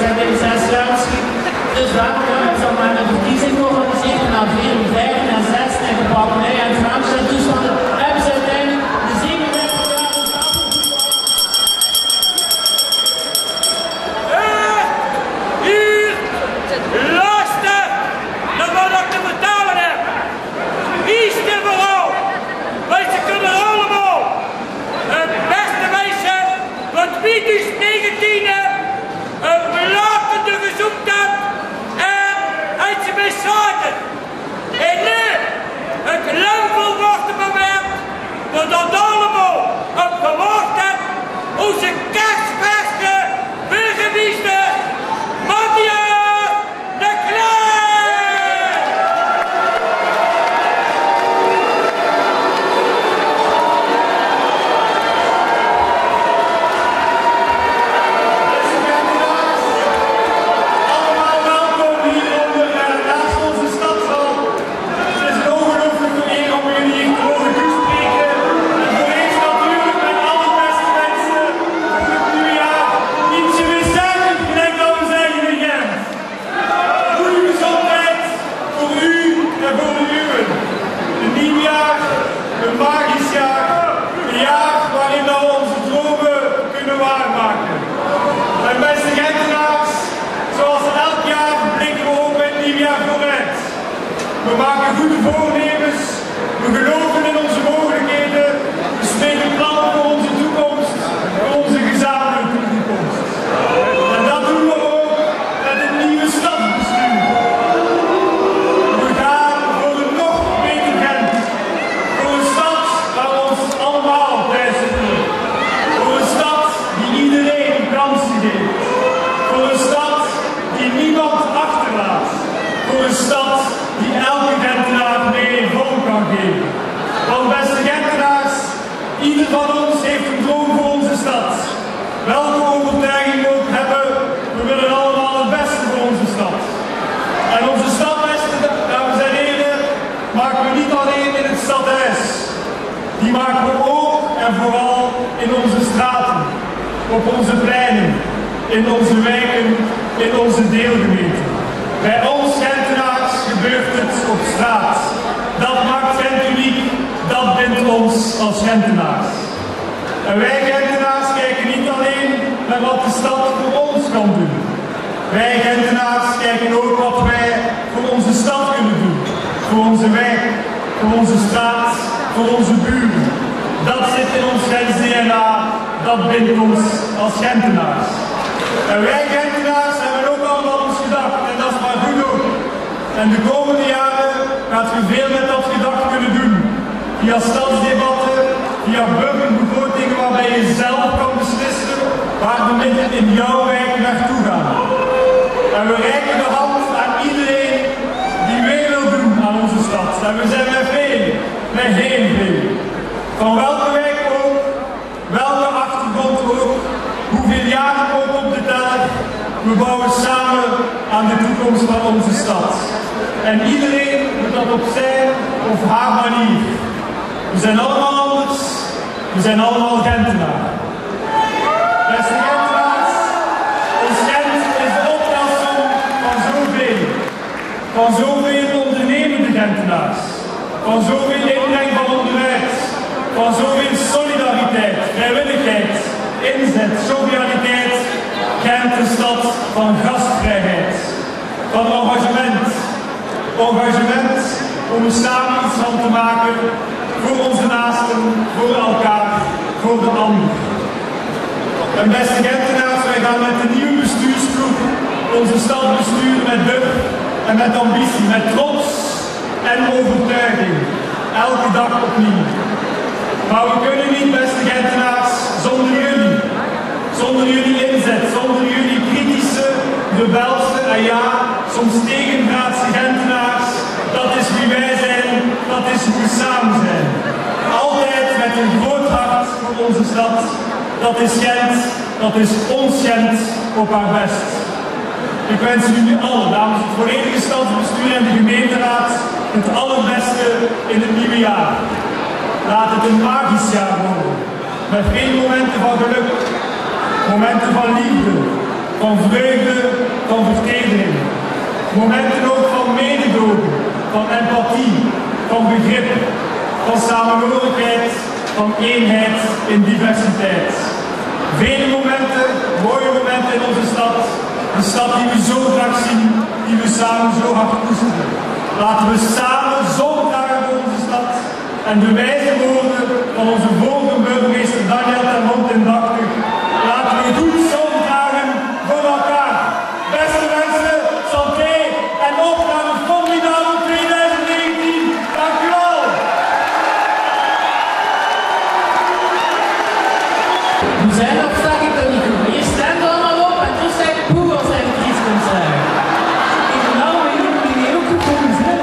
zijn in 6 jaar misschien. Dus daarom hebben ze maar een verkiezing georganiseerd naar 4, 5 en 6 en gepappenij en Franse toestanden. Hebben ze uiteindelijk de 37 jaar hier, luister naar wat ik te vertellen heb. Kies er vooral. Wij ze kunnen allemaal het beste wijzen wat 2019 een belakende gezoekt hebt en uit ze miszaten. En nu het lang volwachten moment dat dat allemaal op verwacht hebt onze kerstverse burgemeester Matthias de Klerk. Allemaal welkom hier naast onze stadshal. Het is een ongelooflijke eer om jullie hier te mogen toespreken. En voor eens natuurlijk met alle beste wensen voor het nieuwe jaar. Ietsje weer sterker, gelijk dat we zeggen in Gent. Goede gezondheid voor u en voor de uwen. Een nieuw jaar, een magisch jaar. Een jaar waarin we onze dromen kunnen waarmaken. En beste Gentenaars, zoals elk jaar blikken we ook met het nieuwjaar vooruit. We maken goede voornemens, we geloven in onze mogelijkheden, we spreken plannen voor onze toekomst, voor onze gezamenlijke toekomst. En dat doen we ook met het nieuwe stadsbestuur. We gaan voor een nog beter Gent. Voor een stad waar we ons allemaal thuis zitten. Voor een stad die iedereen kansen geeft. Voor een stad die niemand achterlaat. Voor een stad die elke Gentenaar mee vorm kan geven. Want beste Gentenaars, ieder van ons heeft een droom voor onze stad. Welke overtuiging we ook hebben, we willen allemaal het beste voor onze stad. En onze stad, beste dames en heren, maken we niet alleen in het stadhuis. Die maken we ook en vooral in onze straten, op onze pleinen, in onze wijken, in onze deelgemeenten. Bij ons Gentenaars gebeurt het op straat. Dat maakt Gent uniek, dat bindt ons als Gentenaars. En wij Gentenaars kijken niet alleen naar wat de stad voor ons kan doen. Wij Gentenaars kijken ook wat wij voor onze stad kunnen doen. Voor onze wijk, voor onze straat, voor onze buren. Dat zit in ons Gents DNA, dat bindt ons als Gentenaars. En wij Gentenaars hebben ook al aan ons gedacht en dat is maar goed ook. En de komende jaren gaat u veel met dat gedacht kunnen doen. Via stadsdebatten, via burgerbegrotingen waarbij je zelf kan beslissen waar de middelen in jouw wijk naartoe gaan. En we reiken de hand aan iedereen die mee wil doen aan onze stad. En we zijn met veel, met heel veel. Van welke wijk ook, welke achtergrond ook, hoeveel jaren ook op de teller, we bouwen samen aan de toekomst van onze stad. En iedereen doet dat op zijn of haar manier. We zijn allemaal anders, we zijn allemaal Gentenaar. Beste Gentenaars, ons Gent is de optelsom van zoveel. Van zoveel ondernemende Gentenaars. Van zoveel inbreng van onderuit. Van zoveel solidariteit, vrijwilligheid, inzet, jovialiteit. Gent een stad van gastvrijheid. Van engagement. Engagement om er samen iets van te maken voor onze naasten, voor elkaar, voor de ander. En beste Gentenaars, wij gaan met de nieuwe bestuursploeg onze stad besturen met durf en met ambitie, met trots en overtuiging. Elke dag opnieuw. Maar we kunnen niet, beste Gentenaars, zonder jullie. Zonder jullie inzet, zonder jullie kritische, rebelse en ja, soms tegendraadse Gentenaars. Dat is wie wij zijn, dat is hoe we samen zijn. Altijd met een groot hart voor onze stad. Dat is Gent, dat is ons Gent op haar best. Ik wens jullie allen, namens het volledige stadsbestuur en de gemeenteraad, het allerbeste in het nieuwe jaar. Laat het een magisch jaar worden. Met veel momenten van geluk, momenten van liefde, van vreugde, van vertedering. Momenten ook van mededogen, van empathie, van begrip, van samenhorigheid, van eenheid in diversiteit. Vele momenten, mooie momenten in onze stad. De stad die we zo graag zien, die we samen zo hard koesteren. Laten we samen zon dragen voor onze stad en de wijze woorden van onze vorige burgemeester Daniel Termont indachtig. Laten we goed zon dragen voor elkaar. Beste mensen, santé en op naar een formidabel 2019. Dank u wel. We zijn op zag ik dat niet goed. Je stemt allemaal op en toen zei ik boe als hij het iets kon zeggen. Ik nou weer ook die ook gekomen zijn.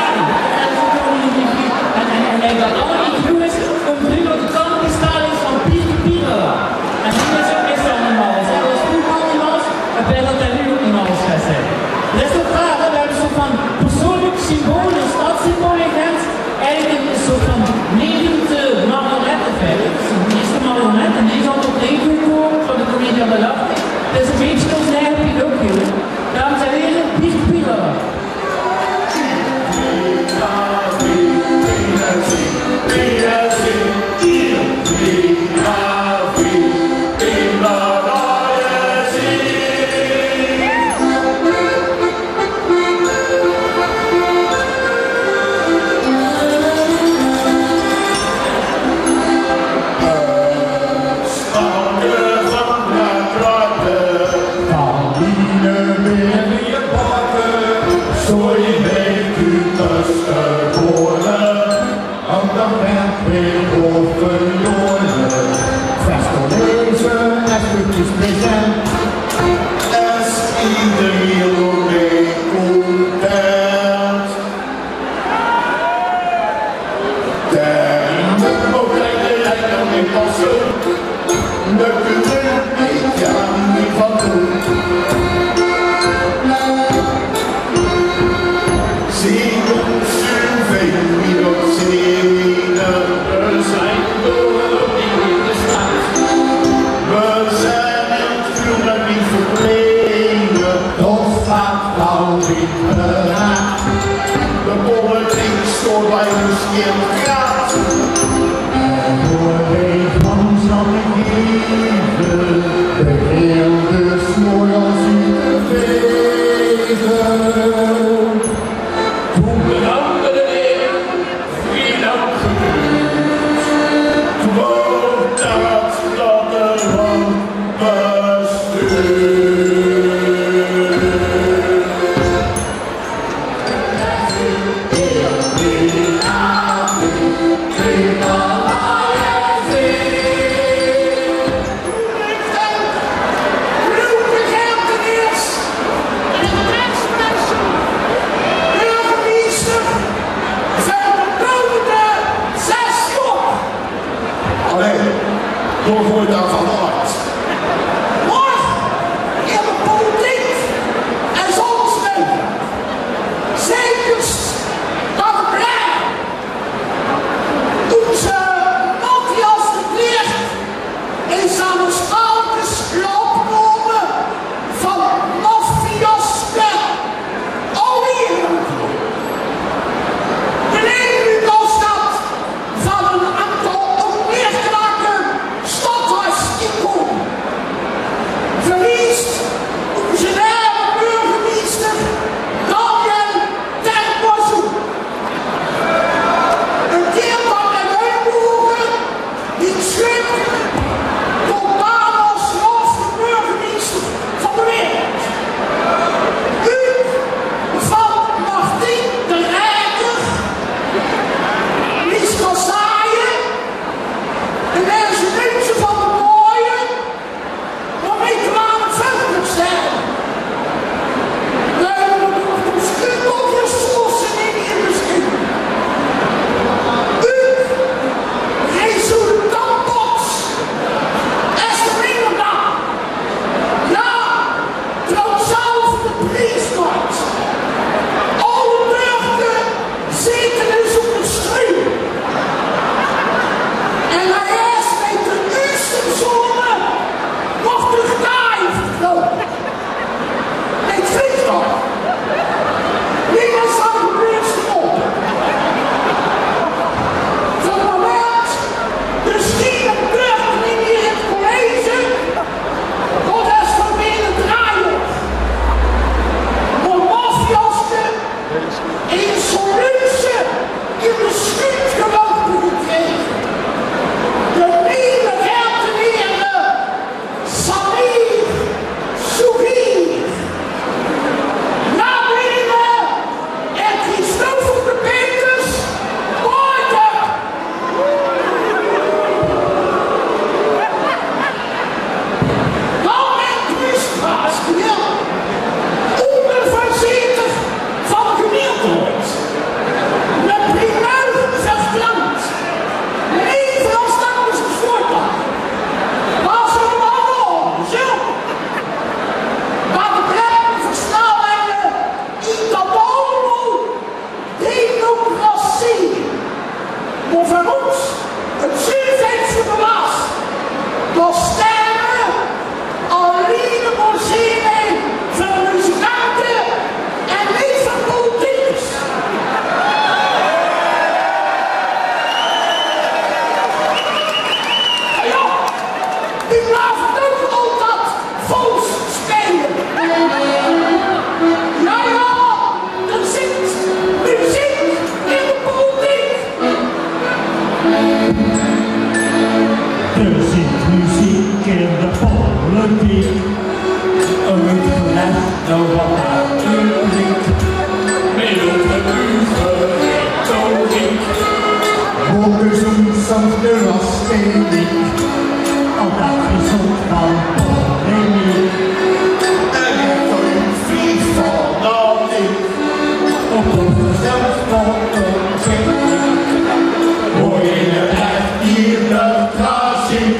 En hij dat allemaal niet goed is om nu op de kant te staan is van Pieter Pieter. En toen is ook is dat niet alles. Hij was vroeger niet alles en bij dat hij nu ook niet alles gaat zijn. Dat is toch raar, we hebben een soort van persoonlijk symbool, een stadssymbool in Gent. Eigenlijk een soort van levende marionettenfeit. Het is de eerste marionet en die zal op leven komen van de comedie aan de lach. Het is een beetje ons eigen Pinocchio. Dames en heren, Pieter Pieter. Van een aantal onweergelijke stadhuis op onze zelfspotten hoor je het echt hier democratie.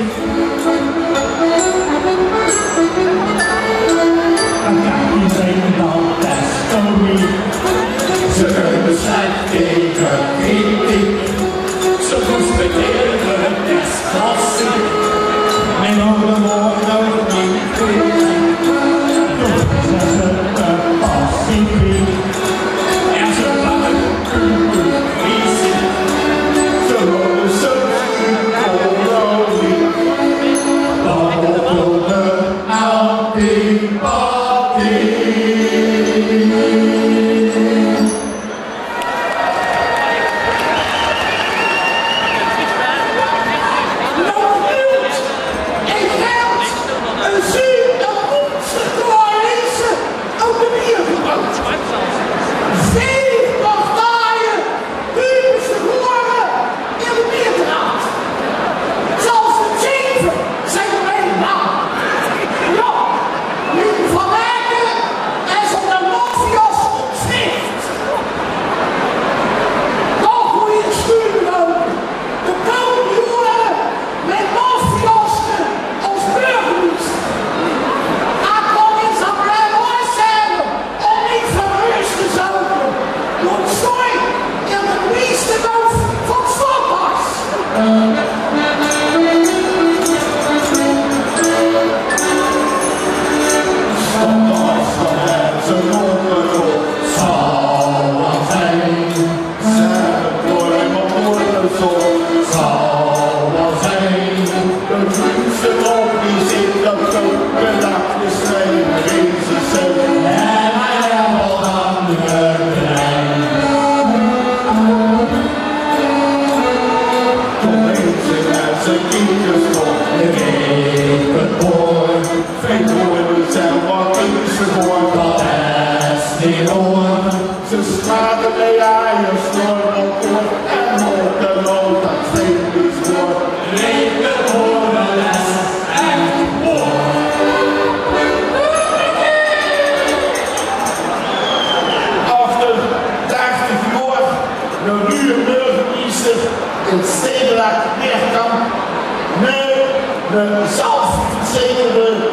En kijk, die zijn dan testorie. Ze kunnen slecht tegen kritiek. Ze respecteren het desklassiek. En allemaal nog niet kritiek. Toch zijn ze te passief. En ze laten het kiezen. Ze worden soms in kolonie. Dan op de antipathie. Ze schaden de eiers door elkaar en op de nood dat vreemd wordt. Reken horen les en woord. Achter 30 jaar de nieuwe burgemeester in stedelijk Weerkamp. Nu de zelfverzekerde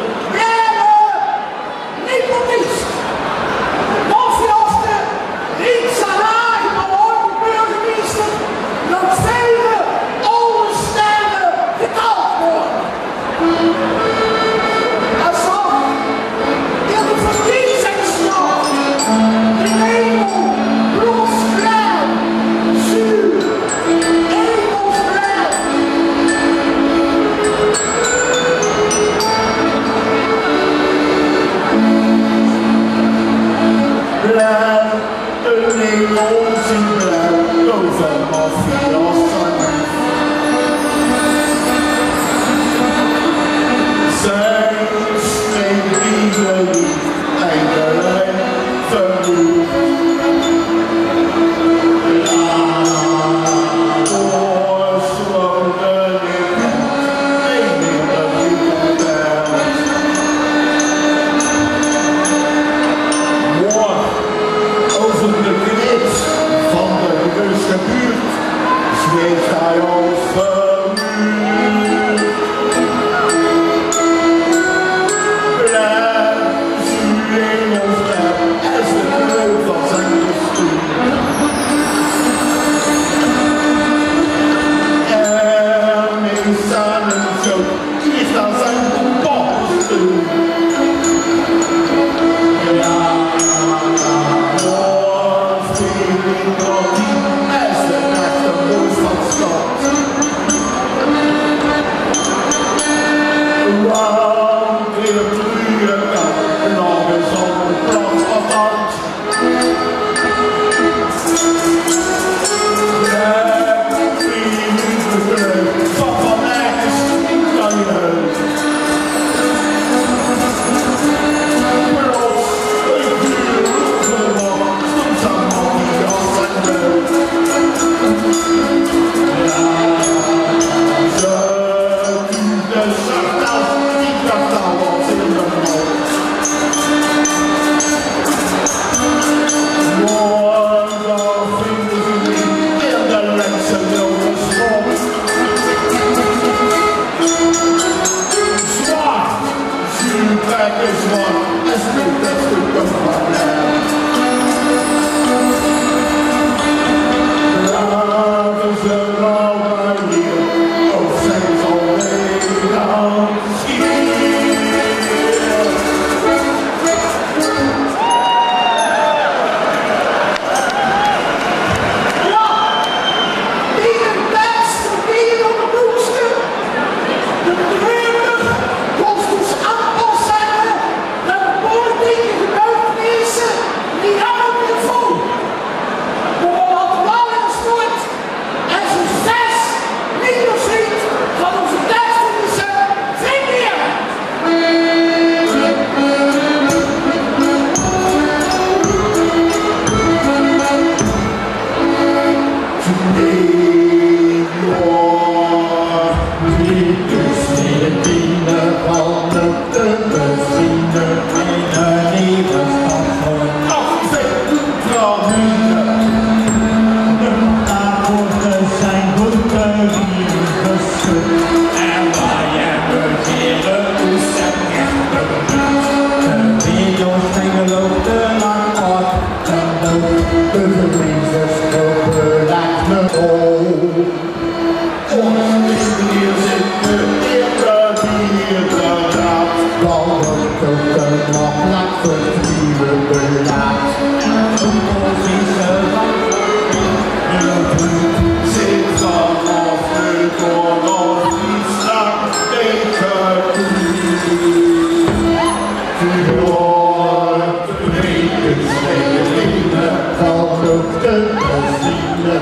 van de Reusche buurt zweeft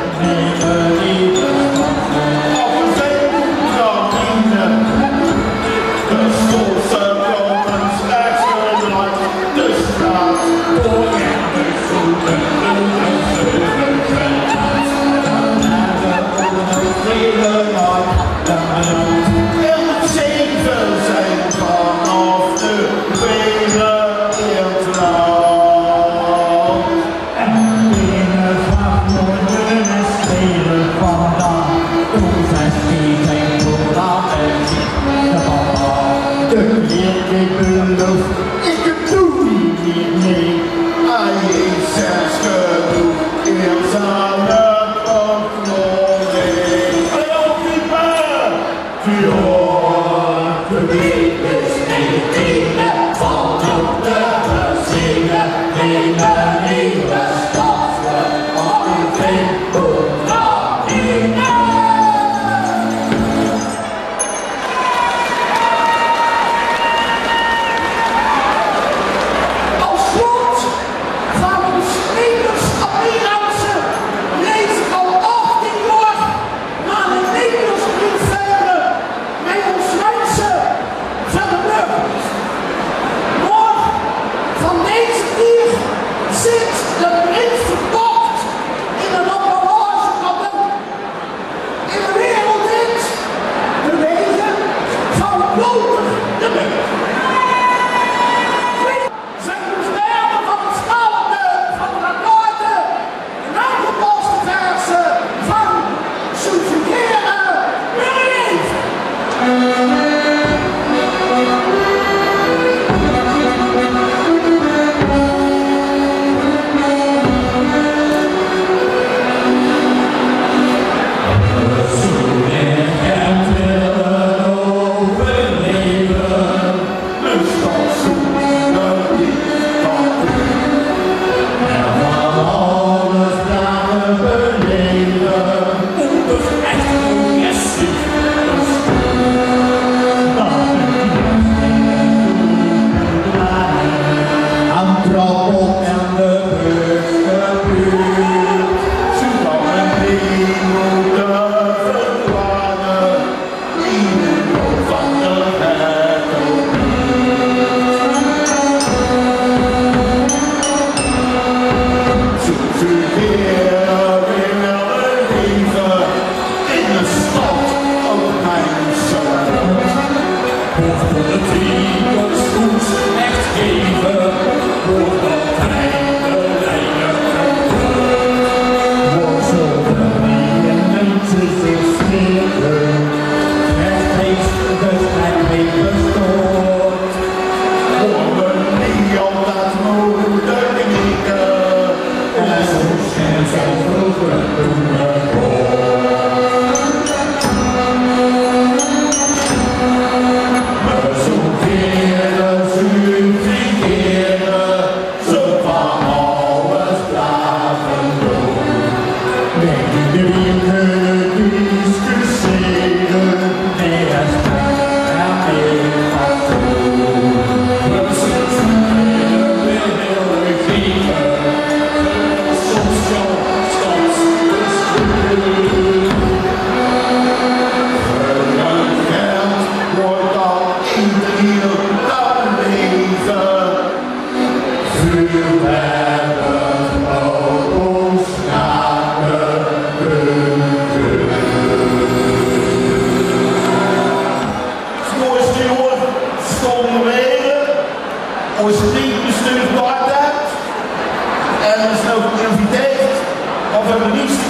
Ons bestuur buiten en ons nou geïnviteerd of we hebben niets